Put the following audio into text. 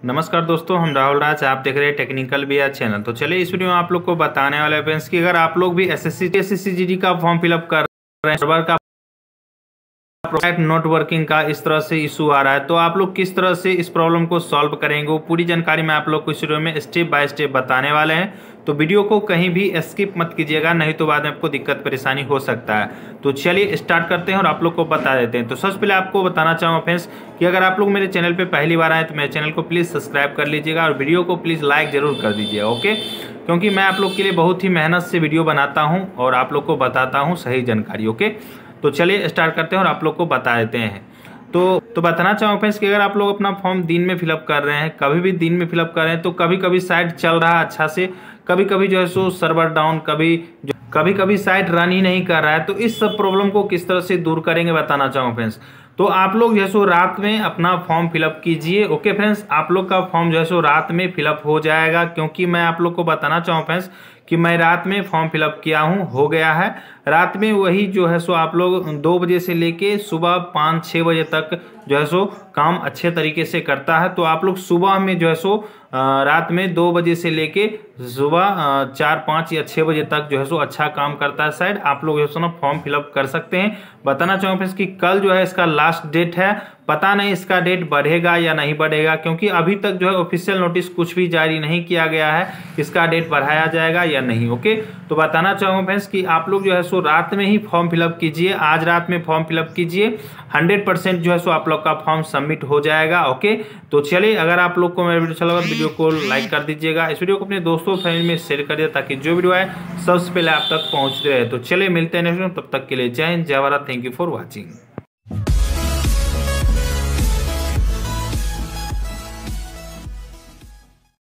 नमस्कार दोस्तों, हम राहुल राज, आप देख रहे हैं टेक्निकल बिहार चैनल। तो चलिए इस वीडियो में आप लोग को बताने वाले हैं फ्रेंड्स कि अगर आप लोग भी एसएससी जीडी का फॉर्म फिलअप कर रहे हैं, सर्वर का नोट वर्किंग का इस तरह से इशू आ रहा है, तो आप लोग किस तरह से इस प्रॉब्लम को सॉल्व करेंगे, वो पूरी जानकारी मैं आप लोग को इस वीडियो में स्टेप बाय स्टेप बताने वाले हैं। तो वीडियो को कहीं भी स्किप मत कीजिएगा, नहीं तो बाद में आपको दिक्कत परेशानी हो सकता है। तो चलिए स्टार्ट करते हैं और आप लोग को बता देते हैं। तो सबसे पहले आपको बताना चाहूँगा फ्रेंड्स कि अगर आप लोग मेरे चैनल पर पहली बार आए तो मेरे चैनल को प्लीज़ सब्सक्राइब कर लीजिएगा और वीडियो को प्लीज़ लाइक जरूर कर दीजिएगा, ओके। क्योंकि मैं आप लोग के लिए बहुत ही मेहनत से वीडियो बनाता हूँ और आप लोग को बताता हूँ सही जानकारी, ओके। तो चलिए स्टार्ट करते हैं और आप लोग को बता देते हैं। तो बताना चाहूँगा फ्रेंड्स कि अगर आप लोग अपना फॉर्म दिन में फिलअप कर रहे हैं, कभी भी दिन में फिलअप कर रहे हैं, तो कभी कभी साइट चल रहा है अच्छा से, कभी कभी जो है सो सर्वर डाउन, कभी कभी साइट रन ही नहीं कर रहा है। तो इस सब प्रॉब्लम को किस तरह से दूर करेंगे बताना चाहूँगा फ्रेंड्स। तो आप लोग जो है सो रात में अपना फॉर्म फिलअप कीजिए, ओके फ्रेंड्स। आप लोग का फॉर्म जो है सो रात में फिलअप हो जाएगा, क्योंकि मैं आप लोग को बताना चाहूँ फ्रेंड्स कि मैं रात में फॉर्म फिलअप किया हूँ, हो गया है। रात में वही जो है सो आप लोग 2 बजे से लेके सुबह 5-6 बजे तक जो है सो काम अच्छे तरीके से करता है। तो आप लोग सुबह में जो है सो रात में 2 बजे से लेके सुबह 4-5 या 6 बजे तक जो है सो अच्छा काम करता है साइड। आप लोग जो है सो ना फॉर्म फिलअप कर सकते हैं। बताना चाहूँगा फ्रेंड्स कि कल जो है इसका लास्ट डेट है, पता नहीं इसका डेट बढ़ेगा या नहीं बढ़ेगा, क्योंकि अभी तक जो है ऑफिशियल नोटिस कुछ भी जारी नहीं किया गया है इसका डेट बढ़ाया जाएगा या नहीं, ओके। तो बताना चाहूँगा फ्रेंड्स कि आप लोग जो है सो रात में ही फॉर्म फिलअप कीजिए, आज रात में फॉर्म फिलअप कीजिए, 100% जो है सो आप लोग का फॉर्म सबमिट हो जाएगा, ओके। तो चलिए, अगर आप लोग को मेरा वीडियो अच्छा लगा तो वीडियो को लाइक कर दीजिएगा, इस वीडियो को अपने दोस्तों फैमिली में शेयर कर दिया ताकि जो वीडियो है सबसे पहले आप तक पहुँचते रहे। तो चलिए मिलते हैं नेक्स्ट वीडियो, तब तक के लिए जय हिंद, जय Bharat, thank you for watching.